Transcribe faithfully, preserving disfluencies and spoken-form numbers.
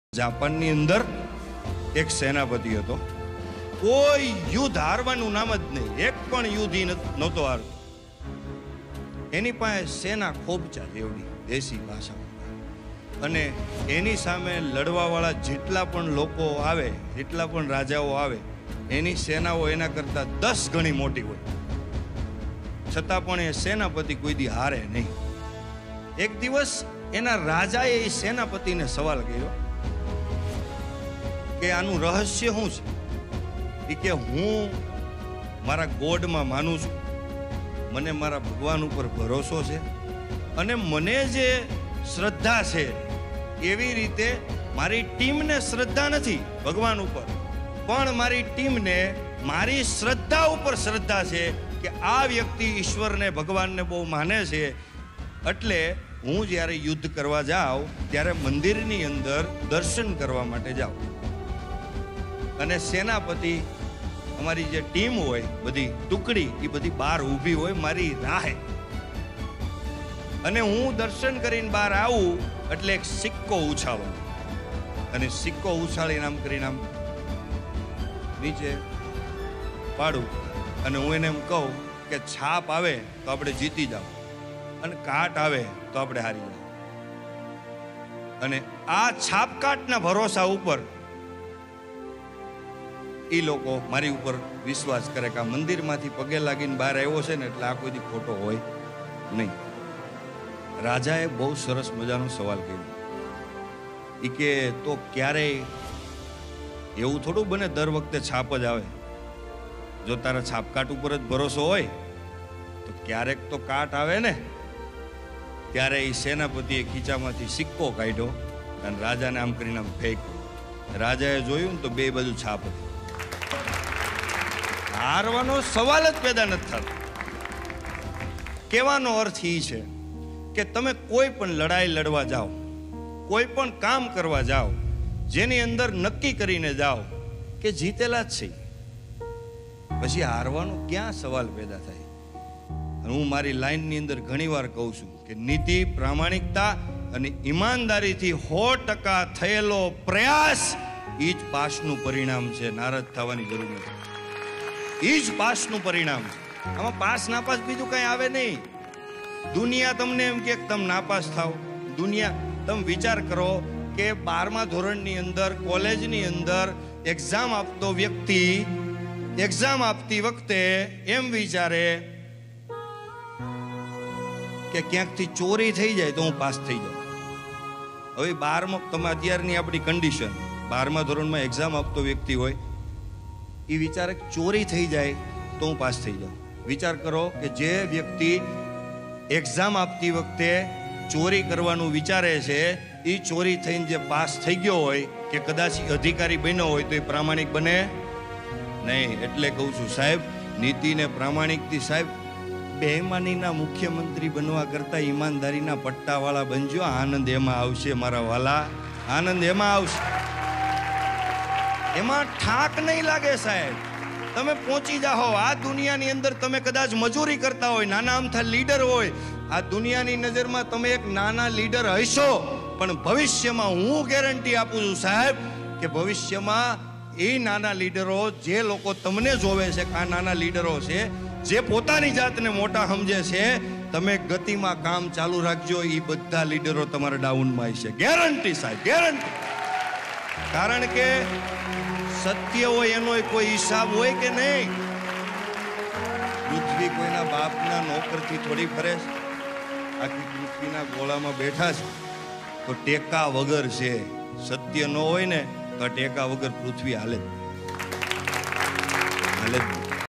જાપાનની અંદર એક સેનાપતિ હતો, કોઈ યુદ્ધ હારવાનું નામ જ નહીં, એક પણ યુદ્ધ નહોતો હારતો. એની પાસે સેના ખોબચા જેવડી દેશી ભાષામાં, અને એની સામે લડવાવાળા જેટલા પણ લોકો આવે, જેટલા પણ રાજાઓ આવે, એની સેનાઓ એના કરતા દસ ગણી મોટી હોય, છતાં પણ એ સેનાપતિ કોઈ દી હારે નહીં. એક દિવસ એના રાજાએ એ સેનાપતિને સવાલ કર્યો કે આનું રહસ્ય શું છે? કે હું મારા ગોડમાં માનું છું, મને મારા ભગવાન ઉપર ભરોસો છે, અને મને જે શ્રદ્ધા છે એવી રીતે મારી ટીમને શ્રદ્ધા નથી ભગવાન ઉપર, પણ મારી ટીમને મારી શ્રદ્ધા ઉપર શ્રદ્ધા છે કે આ વ્યક્તિ ઈશ્વરને ભગવાનને બહુ માને છે. એટલે હું જ્યારે યુદ્ધ કરવા જાઉં ત્યારે મંદિરની અંદર દર્શન કરવા માટે જાઉં, અને સેનાપતિ અમારી જે ટીમ હોય, બધી ટુકડી, એ બધી બહાર ઊભી હોય મારી રાહે, અને હું દર્શન કરીને બહાર આવું એટલે એક સિક્કો ઉછાળો, અને સિક્કો ઉછાળીને આમ કરીને આમ નીચે પાડું, અને હું એને એમ કહું કે છાપ આવે તો આપણે જીતી જાવ, અને કાટ આવે તો આપણે હારી જાવ. અને આ છાપકાટના ભરોસા ઉપર એ લોકો મારી ઉપર વિશ્વાસ કરે કે આ મંદિરમાંથી પગે લાગીને બહાર આવ્યો છે ને એટલે આ કોઈ દી ખોટો હોય નહીં. રાજાએ બહુ સરસ મજાનો સવાલ કર્યો. એ કે તો ક્યારેય એવું થોડું બને દર વખતે છાપ જ આવે? જો તારા છાપકાટ ઉપર જ ભરોસો હોય તો ક્યારેક તો કાટ આવે ને. ત્યારે એ સેનાપતિએ ખીચામાંથી સિક્કો કાઢ્યો અને રાજાને આમ કરીને આમ ફેંક્યો. રાજાએ જોયું ને તો બે બાજુ છાપ હતી. હારવાનો સવાલ જ પેદા નથી થતો. કહેવાનો અર્થ એ છે કે તમે કોઈ પણ લડાઈ લડવા જાઓ, કોઈ પણ કામ કરવા જાઓ, જેની અંદર નક્કી કરીને જાઓ કે જીતેલા જ છે, પછી હારવાનો ક્યાં સવાલ પેદા થાય? હું મારી લાઈનની અંદર ઘણી વાર કહું છું કે નીતિ, પ્રામાણિકતા અને ઈમાનદારીથી સો ટકા થયેલો પ્રયાસ એ જ પાસનું પરિણામ છે. નારાજ થવાની જરૂર નથી. એ જ પાસનું પરિણામ છે. આમાં પાસ નાપાસ બીજું કઈ આવે નહીં. દુનિયા તમને એમ કે તમે નાપાસ થાવ, દુનિયા તમે વિચાર કરો કે બારમા ધોરણની અંદર, કોલેજની અંદર એક્ઝામ આપતો વ્યક્તિ એક્ઝામ આપતી વખતે એમ વિચારે કે ક્યાંકથી ચોરી થઈ જાય તો હું પાસ થઈ જાઉં. હવે બારમાં તમે અત્યારની આપણી કન્ડિશન, બારમા ધોરણમાં એક્ઝામ આપતો વ્યક્તિ હોય, એ વિચારે ચોરી થઈ જાય તો હું પાસ થઈ જાઉં. વિચાર કરો કે જે વ્યક્તિ એક્ઝામ આપતી વખતે ચોરી કરવાનું વિચારે છે, એ ચોરી થઈને જે પાસ થઈ ગયો હોય કે કદાચ અધિકારી બન્યો હોય તો એ પ્રામાણિક બને નહીં. એટલે કહું છું સાહેબ, નીતિ ને પ્રામાણિકથી સાહેબ બેઈમાનીના મુખ્યમંત્રી બનવા કરતા ઈમાનદારીના પટ્ટાવાળા બનજો. આનંદ એમાં આવશે મારા વાલા, આનંદ એમાં આવશે. એમાં ઠાક નહીં લાગે સાહેબ. તમે પહોંચી જાઓ. આ દુનિયાની અંદર તમે કદાચ મજૂરી કરતા હોય, નાના અમથા લીડર હોય, આ દુનિયાની નજરમાં તમે એક નાના લીડર હશો, પણ ભવિષ્યમાં હું ગેરંટી આપું છું સાહેબ કે ભવિષ્યમાં એ નાના લીડરો, જે લોકો તમને જોવે છે કે આ નાના લીડરો છે, જે પોતાની જાતને મોટા સમજે છે, તમે ગતિમાં કામ ચાલુ રાખજો, એ બધા લીડરો તમારા ડાઉનમાં હશે. ગેરંટી સાહેબ, ગેરંટી. કારણ કે સત્ય હોય એનો કોઈ હિસાબ હોય કે નહીં? પૃથ્વી કોઈના બાપના નોકરથી થોડી ફરે છે. આખી પૃથ્વીના ગોળામાં બેઠા છે તો ટેકા વગર છે. સત્ય ન હોય ને તો ટેકા વગર પૃથ્વી હાલે હાલે જ.